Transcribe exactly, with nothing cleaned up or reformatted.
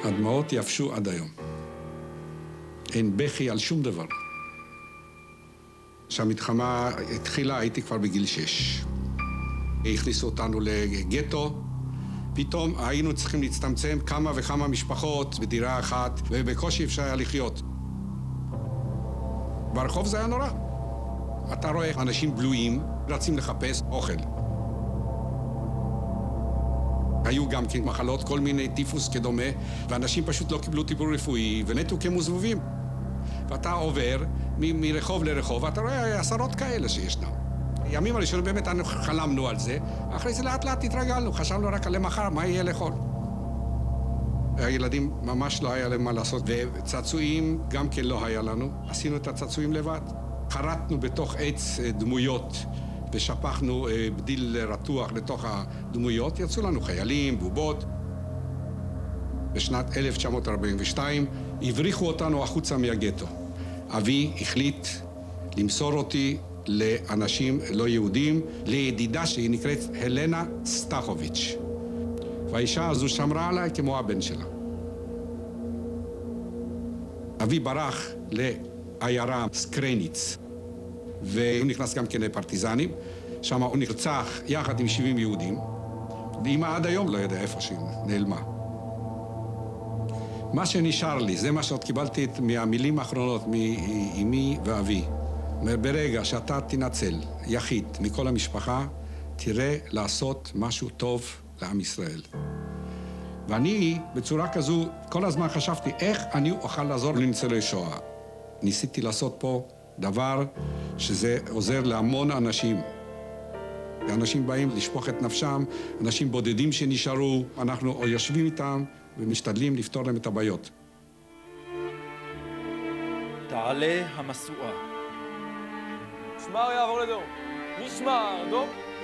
הדמעות יפשו עד היום. אין בכי על שום דבר. כשהמלחמה התחילה הייתי כבר בגיל שש. הכניסו אותנו לגטו. פתאום היינו צריכים להצטמצם כמה וכמה משפחות בדירה אחת, ובקושי אפשר היה לחיות. ברחוב זה היה נורא. אתה רואה אנשים בלויים, רצים לחפש אוכל. היו גם כן מחלות, כל מיני טיפוס כדומה, ואנשים פשוט לא קיבלו טיפול רפואי ונתו כמוזבובים. ואתה עובר מ- מרחוב לרחוב, ואתה רואה עשרות כאלה שישנם. ימים הראשונים באמת חלמנו על זה, אחרי זה לאט לאט התרגלנו, חשבנו רק על למחר, מה יהיה לאכול. הילדים ממש לא היה להם מה לעשות, וצעצועים גם כן לא היה לנו, עשינו את הצעצועים לבד. חרטנו בתוך עץ דמויות, ושפכנו בדיל רתוח לתוך הדמויות, יצאו לנו חיילים, בובות. בשנת אלף תשע מאות ארבעים ושתיים הבריחו אותנו החוצה מהגטו. אבי החליט למסור אותי לאנשים לא יהודים, לידידה שהיא נקראת הלנה סטachowicz. והאישה הזו שמרה עליי כמו הבן שלה. אבי ברח לעיירה סקרניץ, והוא נכנס גם כן לפרטיזנים. שם הוא נרצח יחד עם שבעים יהודים. ואמא עד היום לא יודע איפה שהיא נעלמה. מה שנשאר לי, זה מה שעוד קיבלתי מהמילים האחרונות מאמי ואבי. ברגע שאתה תנצל יחיד מכל המשפחה, תראה לעשות משהו טוב לעם ישראל. ואני, בצורה כזו, כל הזמן חשבתי איך אני אוכל לעזור לניצולי שואה. ניסיתי לעשות פה דבר שזה עוזר להמון אנשים. אנשים באים לשפוך את נפשם, אנשים בודדים שנשארו, אנחנו יושבים איתם ומשתדלים לפתור להם את הבעיות. תעלה המשואה. משמר יעבור לדום. משמר, דום.